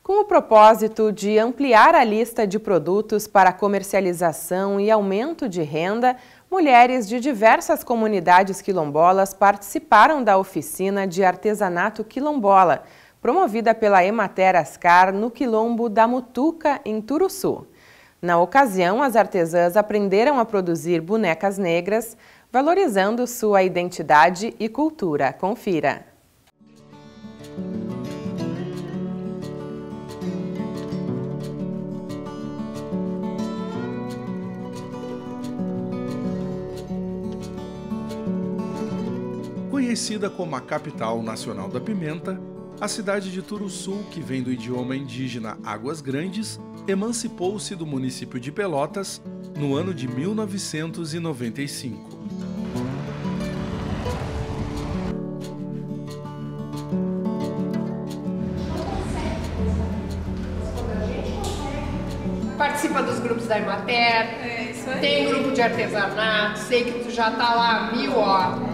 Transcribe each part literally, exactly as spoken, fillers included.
Com o propósito de ampliar a lista de produtos para comercialização e aumento de renda, mulheres de diversas comunidades quilombolas participaram da oficina de artesanato quilombola, promovida pela Emater Ascar no quilombo da Mutuca, em Turuçu. Na ocasião, as artesãs aprenderam a produzir bonecas negras, valorizando sua identidade e cultura. Confira! Conhecida como a capital nacional da pimenta, a cidade de Turuçu, que vem do idioma indígena Águas Grandes, emancipou-se do município de Pelotas no ano de mil novecentos e noventa e cinco. Participa dos grupos da Emater, é, isso aí. Tem grupo de artesanato, sei que tu já tá lá mil, ó.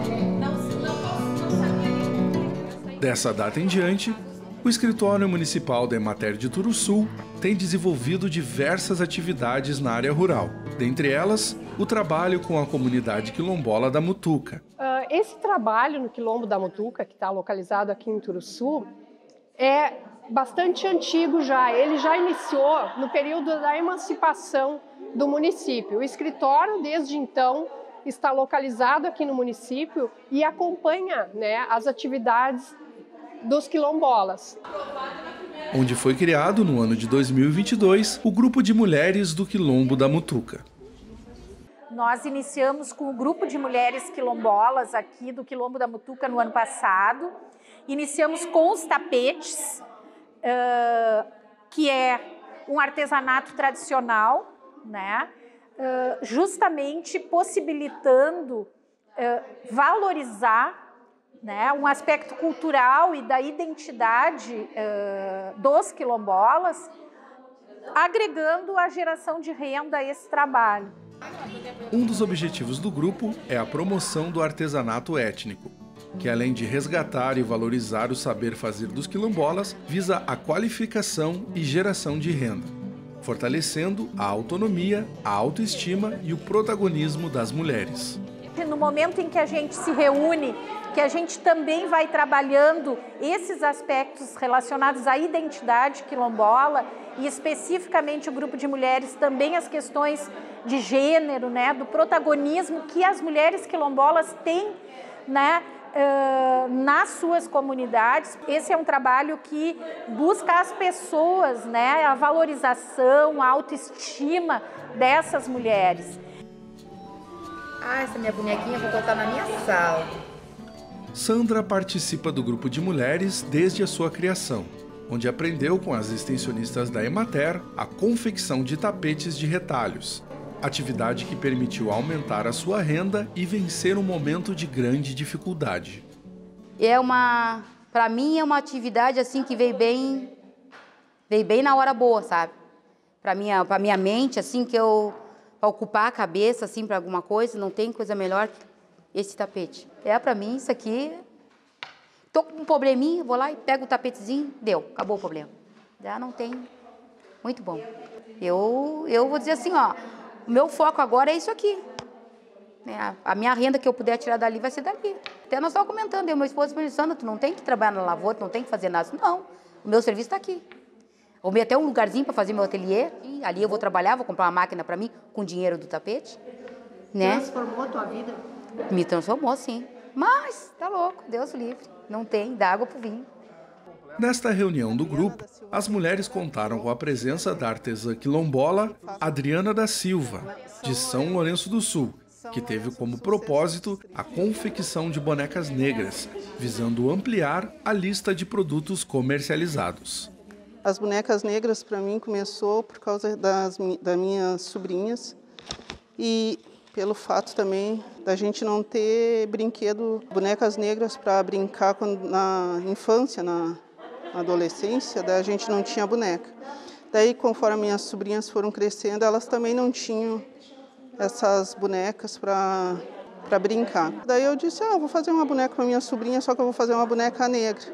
Dessa data em diante, o Escritório Municipal da Emater de Turuçu tem desenvolvido diversas atividades na área rural, dentre elas, o trabalho com a comunidade quilombola da Mutuca. Uh, esse trabalho no quilombo da Mutuca, que está localizado aqui em Turuçu, é bastante antigo já. Ele já iniciou no período da emancipação do município. O escritório, desde então, está localizado aqui no município e acompanha, né, as atividades dos quilombolas. Onde foi criado, no ano de dois mil e vinte e dois, o Grupo de Mulheres do Quilombo da Mutuca. Nós iniciamos com o Grupo de Mulheres Quilombolas aqui do Quilombo da Mutuca no ano passado. Iniciamos com os tapetes, uh, que é um artesanato tradicional, né? Uh, justamente possibilitando uh, valorizar, né, um aspecto cultural e da identidade uh, dos quilombolas, agregando a geração de renda a esse trabalho. Um dos objetivos do grupo é a promoção do artesanato étnico, que além de resgatar e valorizar o saber fazer dos quilombolas, visa a qualificação e geração de renda, fortalecendo a autonomia, a autoestima e o protagonismo das mulheres. No momento em que a gente se reúne, que a gente também vai trabalhando esses aspectos relacionados à identidade quilombola e especificamente o grupo de mulheres, também as questões de gênero, né, do protagonismo que as mulheres quilombolas têm, né, uh, nas suas comunidades. Esse é um trabalho que busca as pessoas, né, a valorização, a autoestima dessas mulheres. Ah, essa minha bonequinha eu vou botar na minha sala. Sandra participa do grupo de mulheres desde a sua criação, onde aprendeu com as extensionistas da Emater a confecção de tapetes de retalhos, atividade que permitiu aumentar a sua renda e vencer um momento de grande dificuldade. É uma, para mim é uma atividade assim que veio bem, veio bem na hora boa, sabe? Para minha, para minha mente assim que eu para ocupar a cabeça assim para alguma coisa, não tem coisa melhor que esse tapete. É para mim isso aqui. Tô com um probleminha, vou lá e pego o tapetezinho, deu, acabou o problema. Já não tem. Muito bom. Eu eu vou dizer assim, ó, o meu foco agora é isso aqui. É, a minha renda que eu puder tirar dali vai ser dali. Até nós estávamos comentando, eu e meu esposo pensando, tu não tem que trabalhar na lavoura, tu não tem que fazer nada. Não, o meu serviço está aqui. Arrumei até um lugarzinho para fazer meu ateliê, e ali eu vou trabalhar, vou comprar uma máquina para mim, com o dinheiro do tapete. Né? Transformou a tua vida? Me transformou, sim. Mas, tá louco, Deus livre. Não tem, dá água pro vinho. Nesta reunião do grupo, as mulheres contaram com a presença da artesã quilombola Adriana da Silva, de São Lourenço do Sul, que teve como propósito a confecção de bonecas negras, visando ampliar a lista de produtos comercializados. As bonecas negras, para mim, começou por causa das, das minhas sobrinhas e pelo fato também da gente não ter brinquedo, bonecas negras para brincar quando, na infância, na, na adolescência, daí a gente não tinha boneca. Daí, conforme minhas sobrinhas foram crescendo, elas também não tinham essas bonecas para para brincar. Daí eu disse, ah, eu vou fazer uma boneca para minha sobrinha, só que eu vou fazer uma boneca negra.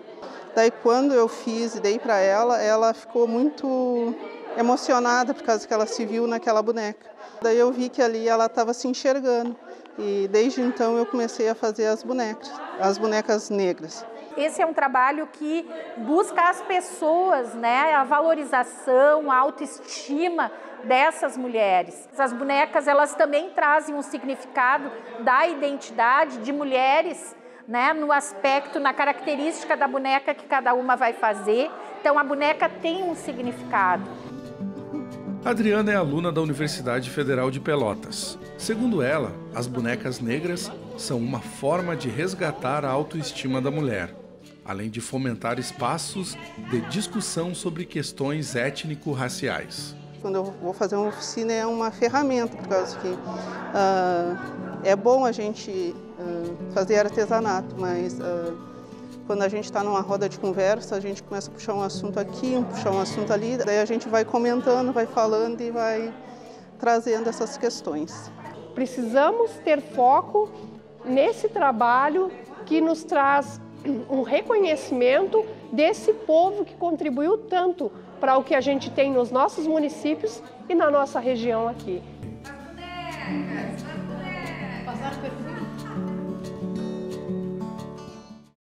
Daí quando eu fiz e dei para ela, ela ficou muito emocionada por causa que ela se viu naquela boneca. Daí eu vi que ali ela estava se enxergando e desde então eu comecei a fazer as bonecas, as bonecas negras. Esse é um trabalho que busca as pessoas, né, a valorização, a autoestima dessas mulheres. As bonecas, elas também trazem um significado da identidade de mulheres, né, no aspecto, na característica da boneca que cada uma vai fazer. Então a boneca tem um significado. Adriana é aluna da Universidade Federal de Pelotas. Segundo ela, as bonecas negras são uma forma de resgatar a autoestima da mulher, além de fomentar espaços de discussão sobre questões étnico-raciais. Quando eu vou fazer uma oficina é uma ferramenta, por causa que uh, é bom a gente uh, fazer artesanato, mas uh, quando a gente está numa roda de conversa, a gente começa a puxar um assunto aqui, puxar um assunto ali, daí a gente vai comentando, vai falando e vai trazendo essas questões. Precisamos ter foco nesse trabalho que nos traz um reconhecimento desse povo que contribuiu tanto para o que a gente tem nos nossos municípios e na nossa região aqui. Passaram perfume?